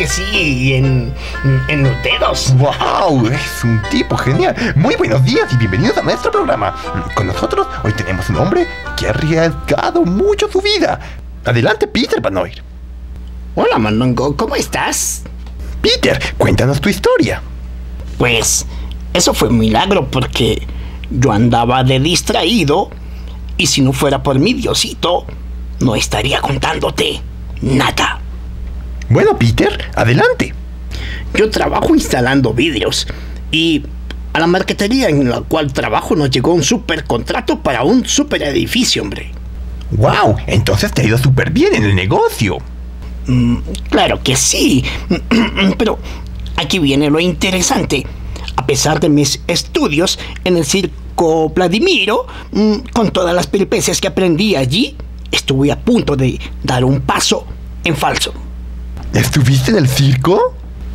que sí, y en los dedos. ¡Wow! Es un tipo genial. Muy buenos días y bienvenidos a nuestro programa. Con nosotros hoy tenemos un hombre que ha arriesgado mucho su vida. Adelante, Peter Van Noir. Hola, Mondongo, ¿cómo estás? Peter, cuéntanos tu historia. Pues, eso fue un milagro porque yo andaba de distraído y si no fuera por mi Diosito, no estaría contándote nada. Bueno, Peter, adelante. Yo trabajo instalando vidrios y a la marquetería en la cual trabajo nos llegó un super contrato para un super edificio, hombre. ¡Wow! Entonces te ha ido súper bien en el negocio. Claro que sí, pero aquí viene lo interesante. A pesar de mis estudios en el circo Vladimiro, con todas las peripecias que aprendí allí, estuve a punto de dar un paso en falso. ¿Estuviste en el circo?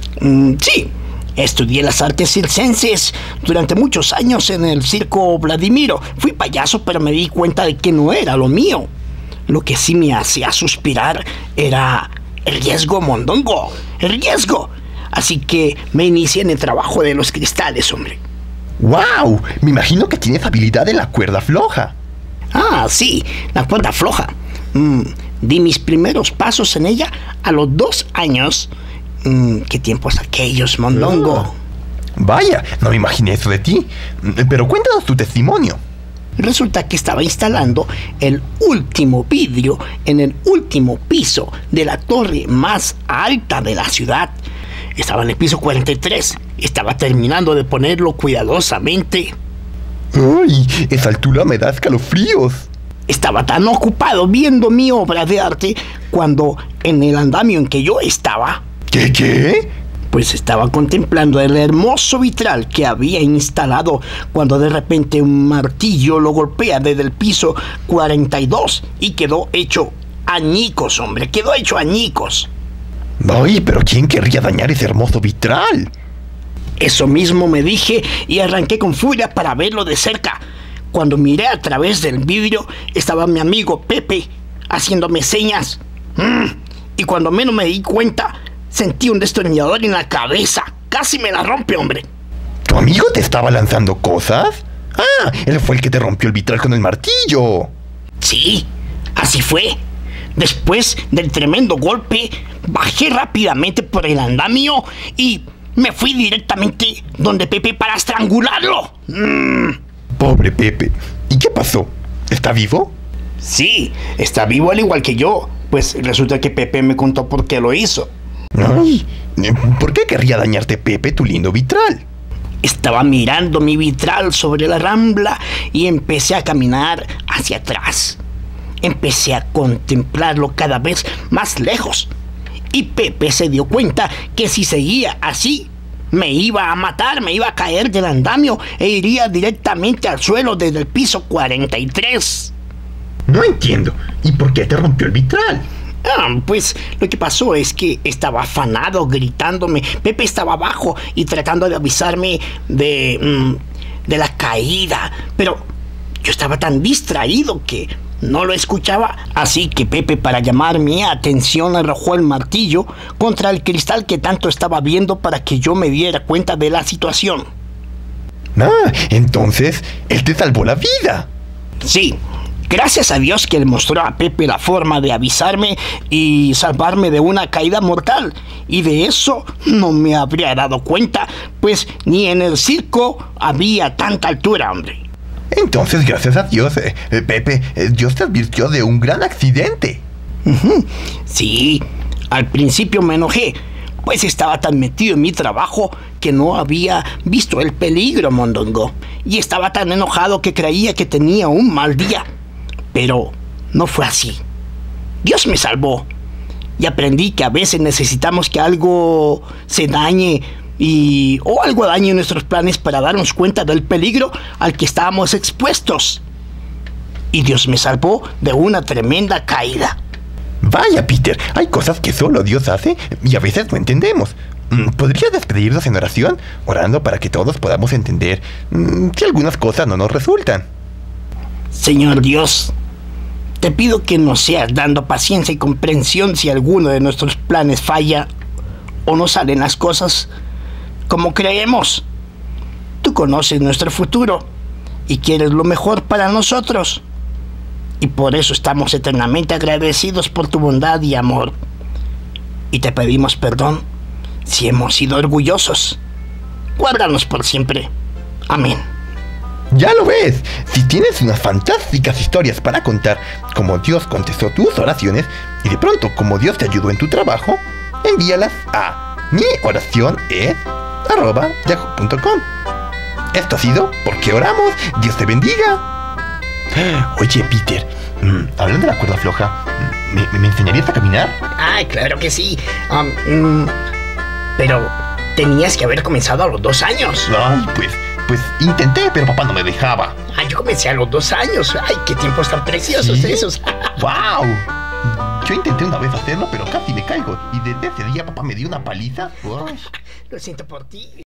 Sí, estudié las artes circenses durante muchos años en el circo Vladimiro. Fui payaso, pero me di cuenta de que no era lo mío. Lo que sí me hacía suspirar era el riesgo, Mondongo, el riesgo. Así que me inicié en el trabajo de los cristales, hombre. ¡Wow! Me imagino que tienes habilidad en la cuerda floja. Ah, sí, la cuerda floja. Di mis primeros pasos en ella a los 2 años. ¿Qué tiempos aquellos, Mondongo? Vaya, no me imaginé eso de ti. Pero cuéntanos tu testimonio. Resulta que estaba instalando el último vidrio en el último piso de la torre más alta de la ciudad. Estaba en el piso 43. Estaba terminando de ponerlo cuidadosamente. ¡Ay! Esa altura me da escalofríos. Estaba tan ocupado viendo mi obra de arte cuando en el andamio en que yo estaba... ¿Qué? Pues estaba contemplando el hermoso vitral que había instalado cuando de repente un martillo lo golpea desde el piso 42 y quedó hecho añicos, hombre, quedó hecho añicos. Ay, pero ¿quién querría dañar ese hermoso vitral? Eso mismo me dije y arranqué con furia para verlo de cerca. Cuando miré a través del vidrio estaba mi amigo Pepe haciéndome señas. Y cuando menos me di cuenta, sentí un destornillador en la cabeza. Casi me la rompe, hombre. ¿Tu amigo te estaba lanzando cosas? Ah, él fue el que te rompió el vitral con el martillo. Sí, así fue. Después del tremendo golpe, bajé rápidamente por el andamio y me fui directamente donde Pepe para estrangularlo. Pobre Pepe. ¿Y qué pasó? ¿Está vivo? Sí, está vivo al igual que yo. Pues resulta que Pepe me contó por qué lo hizo. Ay, ¿por qué querría dañarte Pepe tu lindo vitral? Estaba mirando mi vitral sobre la rambla y empecé a caminar hacia atrás. Empecé a contemplarlo cada vez más lejos. Y Pepe se dio cuenta que si seguía así, me iba a matar, me iba a caer del andamio e iría directamente al suelo desde el piso 43. No entiendo. ¿Y por qué te rompió el vitral? Pues lo que pasó es que estaba afanado, gritándome. Pepe estaba abajo y tratando de avisarme de la caída. Pero yo estaba tan distraído que no lo escuchaba. Así que Pepe, para llamar mi atención, arrojó el martillo contra el cristal que tanto estaba viendo para que yo me diera cuenta de la situación. Ah, entonces él te salvó la vida. Sí. Gracias a Dios que le mostró a Pepe la forma de avisarme y salvarme de una caída mortal. Y de eso no me habría dado cuenta, pues ni en el circo había tanta altura, hombre. Entonces, gracias a Dios, Pepe, Dios te advirtió de un gran accidente. Sí, al principio me enojé, pues estaba tan metido en mi trabajo que no había visto el peligro, Mondongo. Y estaba tan enojado que creía que tenía un mal día. Pero no fue así. Dios me salvó. Y aprendí que a veces necesitamos que algo se dañe o algo dañe nuestros planes para darnos cuenta del peligro al que estábamos expuestos. Y Dios me salvó de una tremenda caída. Vaya, Peter, hay cosas que solo Dios hace y a veces no entendemos. ¿Podrías despedirnos en oración, orando para que todos podamos entender si algunas cosas no nos resultan? Señor Dios, te pido que nos seas dando paciencia y comprensión si alguno de nuestros planes falla o no salen las cosas como creemos. Tú conoces nuestro futuro y quieres lo mejor para nosotros. Y por eso estamos eternamente agradecidos por tu bondad y amor. Y te pedimos perdón si hemos sido orgullosos. Guárdanos por siempre. Amén. Ya lo ves, si tienes unas fantásticas historias para contar, como Dios contestó tus oraciones y de pronto como Dios te ayudó en tu trabajo, envíalas a mioraciones@yahoo.com. Esto ha sido Porque Oramos. Dios te bendiga. Oye, Peter, hablando de la cuerda floja, ¿me enseñarías a caminar? Ay, claro que sí. Pero tenías que haber comenzado a los 2 años. Ay, pues intenté, pero papá no me dejaba. Ay, yo comencé a los 2 años. Ay, qué tiempos tan preciosos esos. ¡Wow! Yo intenté una vez hacerlo, pero casi me caigo. Y desde ese día papá me dio una paliza. Uy. Lo siento por ti.